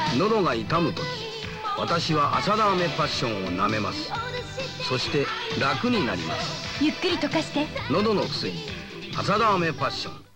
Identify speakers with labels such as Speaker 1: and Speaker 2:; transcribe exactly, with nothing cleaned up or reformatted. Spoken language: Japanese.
Speaker 1: 喉が痛む時、私は朝ダーメパッションを舐めます。そして楽になります。
Speaker 2: ゆっくり溶かして。
Speaker 1: 喉の薬、朝ダーメパッション。